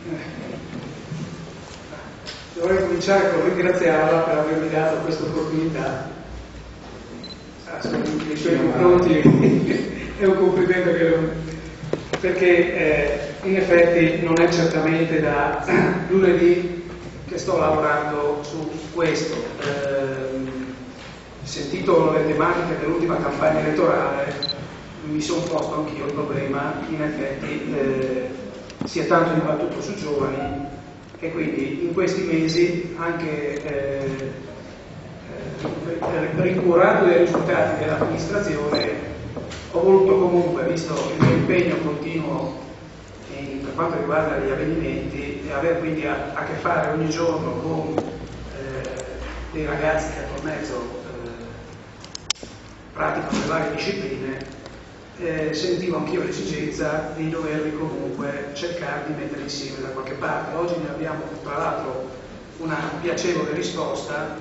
Dovrei cominciare con ringraziarla per avermi dato questa opportunità. Nei suoi confronti è un complimento che non... perché in effetti non è certamente da lunedì che sto lavorando su questo. Sentito le tematiche dell'ultima campagna elettorale, mi sono posto anch'io il problema, in effetti si è tanto dibattuto su giovani e quindi in questi mesi anche ricurando dei risultati dell'amministrazione ho voluto comunque, visto il mio impegno continuo per quanto riguarda gli avvenimenti e avere quindi a che fare ogni giorno con dei ragazzi che a mezzo praticano le varie discipline, sentivo anch'io l'esigenza di doverli comunque cercare di mettere insieme da qualche parte. Oggi ne abbiamo tra l'altro una piacevole risposta,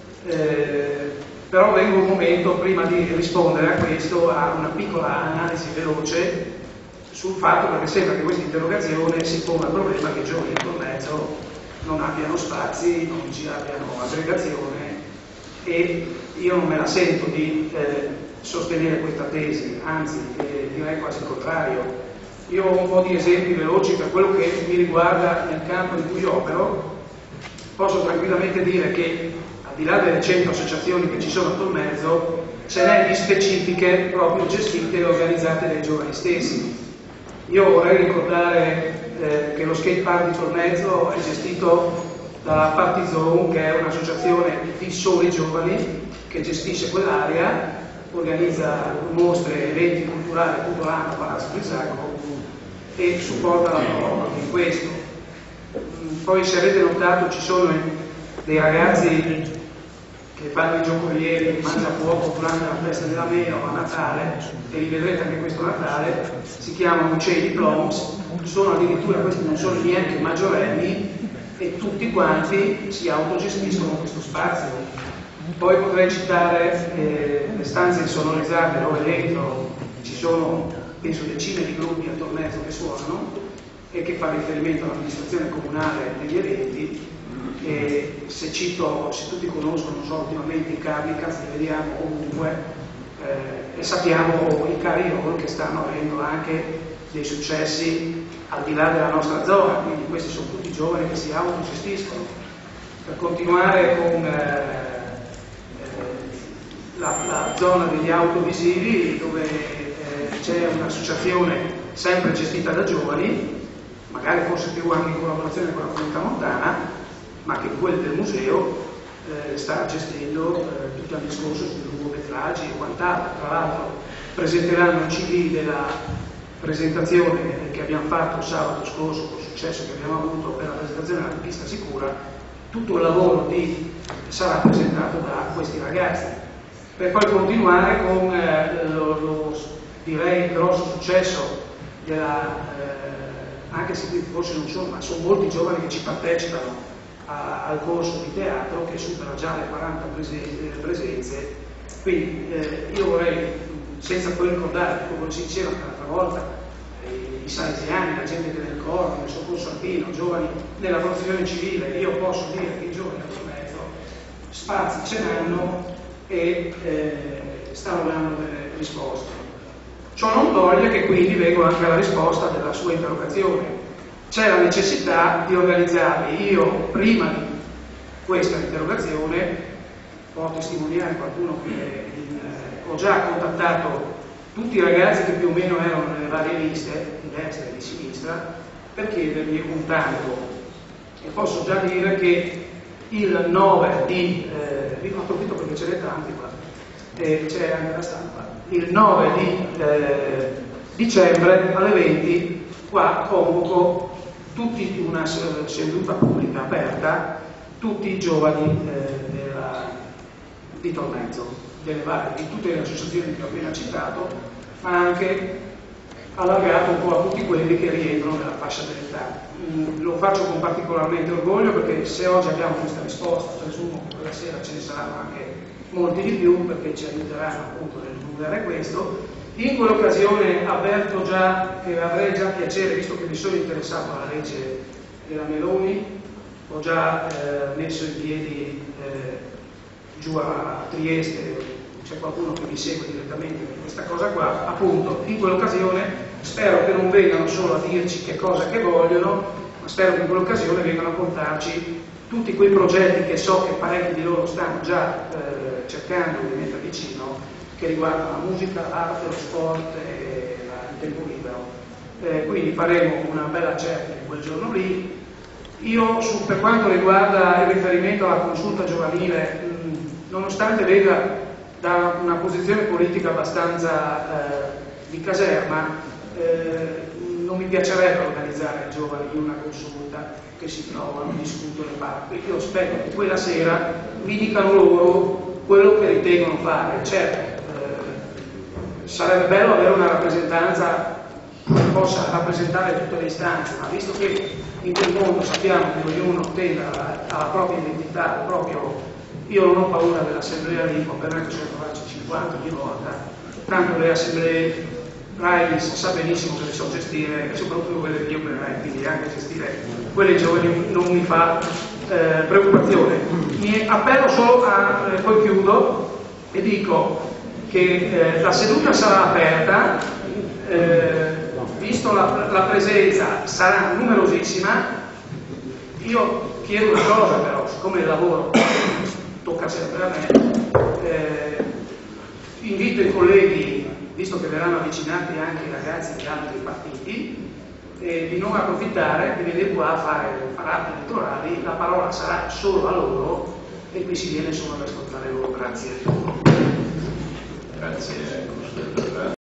però vengo un momento prima di rispondere a questo a una piccola analisi veloce sul fatto, perché sembra che questa interrogazione si ponga il problema che i giovani in mezzo non abbiano spazi, non ci abbiano aggregazione, e io non me la sento di sostenere questa tesi, anzi direi quasi il contrario. Io ho un po' di esempi veloci per quello che mi riguarda nel campo in cui opero. Posso tranquillamente dire che al di là delle 100 associazioni che ci sono a Tolmezzo, ce n'è di specifiche proprio gestite e organizzate dai giovani stessi. Io vorrei ricordare che lo skate park di Tolmezzo è gestito dalla Party Zone, che è un'associazione di soli giovani che gestisce quell'area, organizza mostre, eventi culturali tutto l'anno a Palazzo Brisacco e supporta la norma in questo. Poi, se avete notato, ci sono dei ragazzi che fanno i giocolieri, mangia fuoco durante la festa della mela o a Natale, e li vedrete anche questo Natale, si chiamano Cei Diploms, sono addirittura, questi non sono neanche maggiorenni, e tutti quanti si autogestiscono questo spazio. Poi potrei citare le stanze insonorizzate dove dentro ci sono, penso, decine di gruppi a Tolmezzo che suonano e che fa riferimento all'amministrazione comunale degli eventi. E se tutti conoscono, non so, ultimamente i Carnicas, li vediamo ovunque, e sappiamo i cari loro che stanno avendo anche dei successi al di là della nostra zona, quindi questi sono tutti giovani che si autogestiscono. Per continuare con la zona degli autovisivi, dove c'è un'associazione sempre gestita da giovani, magari forse più anche in collaborazione con la comunità montana, ma che quel del museo sta gestendo tutto il discorso sui lungometraggi e quant'altro. Tra l'altro presenteranno il CD della presentazione che abbiamo fatto sabato scorso, con il successo che abbiamo avuto per la presentazione della pista sicura. Tutto il lavoro sarà presentato da questi ragazzi, per poi continuare con lo direi grosso successo anche se forse non sono, ma sono molti giovani che ci partecipano al corso di teatro che supera già le 40 presenze. Quindi io vorrei, senza poi ricordare, come si diceva l'altra volta, i salesiani, la gente del coro, del soccorso alpino, giovani nella protezione civile, io posso dire che i giovani a mezzo spazi ce n'hanno e stanno dando delle risposte. Ciò non toglie che quindi vengo anche alla risposta della sua interrogazione. C'è la necessità di organizzarli. Io, prima di questa interrogazione, può testimoniare qualcuno che ho già contattato tutti i ragazzi che più o meno erano nelle varie liste, di destra e di sinistra, per chiedergli un tanto. E posso già dire che il 9 di... approfitto perché ce n'è tanti qua, c'è anche la stampa. Il 9 di dicembre alle 20 qua convoco tutti una seduta pubblica aperta, tutti i giovani di Tolmezzo, di tutte le associazioni che ho appena citato, ma anche allargato un po' a tutti quelli che rientrano nella fascia dell'età. Lo faccio con particolarmente orgoglio, perché se oggi abbiamo questa risposta, presumo che quella sera ce ne saranno anche molti di più, perché ci aiuteranno appunto nel divulgare questo. In quell'occasione avverto già che avrei già piacere, visto che mi sono interessato alla legge della Meloni, ho già messo in piedi giù a Trieste, c'è qualcuno che mi segue direttamente per questa cosa qua, appunto in quell'occasione spero che non vengano solo a dirci che cosa che vogliono, ma spero che in quell'occasione vengano a contarci tutti quei progetti che so che parecchi di loro stanno già cercando di mettere vicino, che riguardano la musica, l'arte, lo sport e il tempo libero. Quindi faremo una bella cerchia quel giorno lì. Io per quanto riguarda il riferimento alla consulta giovanile, nonostante venga da una posizione politica abbastanza di caserma, non mi piacerebbe organizzare ai giovani una consulta che si trovano, discutono e parlano. Io aspetto che quella sera mi dicano loro quello che ritengono fare. Certo, sarebbe bello avere una rappresentanza che possa rappresentare tutte le istanze, ma visto che in quel mondo sappiamo che ognuno tende alla propria identità, io non ho paura dell'assemblea lì, per me che sono capace 50 ogni volta, tanto le assemblee RAI sa benissimo che le so gestire, e soprattutto quelle che io operai, quindi anche gestire quelle giovani non mi fa preoccupazione. Mi appello solo poi chiudo e dico che la seduta sarà aperta, visto la presenza sarà numerosissima. Io chiedo una cosa però, siccome il lavoro tocca sempre a me, invito i colleghi, visto che verranno avvicinati anche i ragazzi di altri partiti, di non approfittare di venire qua a fare atti elettorali. La parola sarà solo a loro e qui si viene solo ad ascoltare loro. Grazie. Grazie.